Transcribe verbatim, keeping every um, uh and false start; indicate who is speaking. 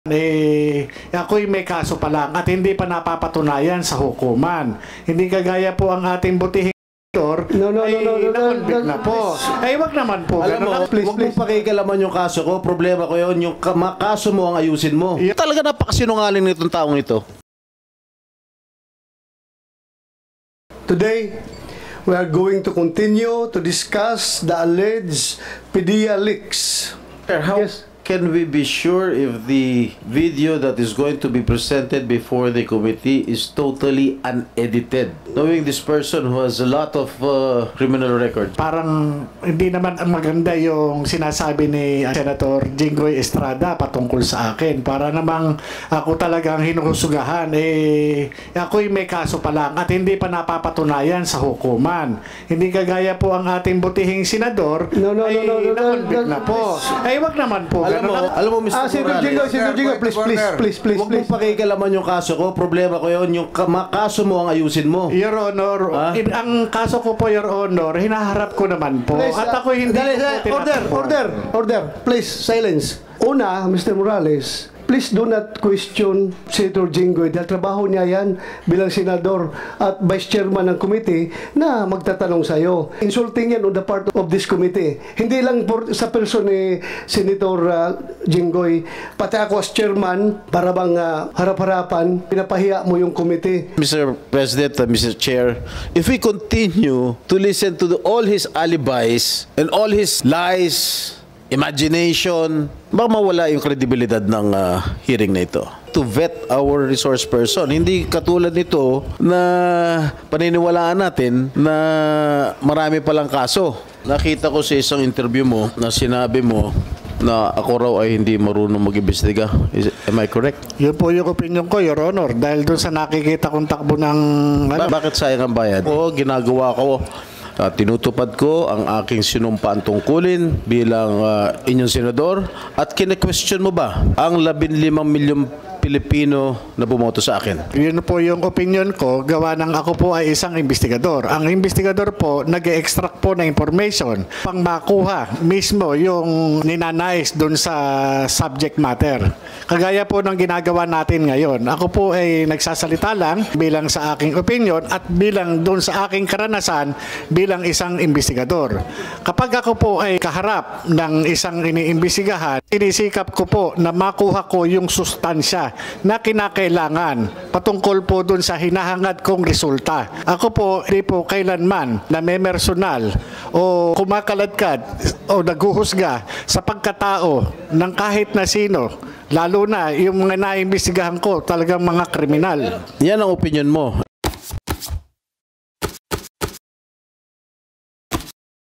Speaker 1: Eh, ako'y may kaso pa lang at hindi pa napapatunayan sa hukuman. Hindi kagaya po ang ating butihing doktor
Speaker 2: No, no,
Speaker 1: ay
Speaker 2: no, no, no,
Speaker 1: na-convict
Speaker 2: no,
Speaker 1: na po. Ay, wag naman po.
Speaker 3: Alam mo,
Speaker 1: ganun.
Speaker 2: please,
Speaker 3: huwag
Speaker 2: please.
Speaker 3: mong pakikalaman yung kaso ko. Problema ko yun. Yung ka- kaso mo ang ayusin mo.
Speaker 1: Yeah.
Speaker 3: Talaga napakasinungaling nitong taong ito.
Speaker 2: Today, we are going to continue to discuss the alleged PDEA leaks.
Speaker 3: How
Speaker 2: Yes.
Speaker 3: can we be sure if the video that is going to be presented before the committee is totally unedited? Knowing this person who has a lot of uh, criminal records.
Speaker 1: Parang hindi naman ang maganda yung sinasabi ni Senator Jinggoy Estrada patungkol sa akin. Para namang ako talagang hinuhusugahan. Eh, ako'y may kaso pa lang at hindi pa napapatunayan sa hukuman. Hindi kagaya po ang ating butihing senador
Speaker 2: No, no, no,
Speaker 1: ay
Speaker 2: no, no, no,
Speaker 1: na-convict
Speaker 2: no,
Speaker 1: na po. Ay, wag naman po.
Speaker 3: Alam mo,
Speaker 1: ganun.
Speaker 3: alam mo, mister
Speaker 2: Ah, Senator
Speaker 3: Morales,
Speaker 2: Jingo, Senator Jingo, please, please, please, please,
Speaker 3: huwag
Speaker 2: please.
Speaker 3: mong pakikalaman yung kaso ko. Problema ko yun. Yung ka- ma- kaso mo ang ayusin mo.
Speaker 1: Your Honor,
Speaker 3: Ah?
Speaker 1: in- ang kaso ko po, Your Honor, hinaharap ko naman po.
Speaker 2: Please,
Speaker 1: At
Speaker 2: uh,
Speaker 1: ako hindi
Speaker 2: dali,
Speaker 1: ko po
Speaker 2: dali, order,
Speaker 1: tinatakbuhan.
Speaker 2: order, order. Please, silence. Una, Mister Morales, please do not question Senator Jinggoy dahil trabaho niya yan bilang senador at vice chairman ng committee na magtatanong sa iyo. Insulting yan on the part of this committee. Hindi lang por, sa person ni Senator uh, Jinggoy, pati ako as chairman, para bang uh, harap-harapan, pinapahiya mo yung committee.
Speaker 3: mister President, uh, mister Chair, if we continue to listen to the, all his alibis and all his lies, imagination, baka mawala yung kredibilidad ng uh, hearing na ito. To vet our resource person. Hindi katulad nito na paniniwalaan natin na marami palang kaso. Nakita ko sa isang interview mo na sinabi mo na ako raw ay hindi marunong mag-imbestiga. Is- Am I correct?
Speaker 1: Yun po yung opinion ko, Your Honor. Dahil doon sa nakikita kong takbo ng...
Speaker 3: Ba- bakit sayang ang bayad? Oo, ginagawa ko. Uh, tinutupad ko ang aking sinumpaan tungkulin bilang uh, inyong senador at kine-question mo ba ang labing limang milyong Pilipino na bumoto sa akin?
Speaker 1: Yun po yung opinion ko, gawa ng ako po ay isang investigador. Ang investigador po, nag-extract po ng information pang makuha mismo yung ninanais doon sa subject matter. Kagaya po ng ginagawa natin ngayon. Ako po ay nagsasalita lang bilang sa aking opinion at bilang doon sa aking karanasan bilang isang investigador. Kapag ako po ay kaharap ng isang iniimbestigahan, inisikap ko po na makuha ko yung sustansya na kinakailangan patungkol po dun sa hinahangad kong resulta. Ako po, hindi po kailanman na may personal o kumakaladkad o naghuhusga sa pagkatao ng kahit na sino, lalo na yung mga naimbestigahan ko talagang mga kriminal.
Speaker 3: Yan ang opinion mo.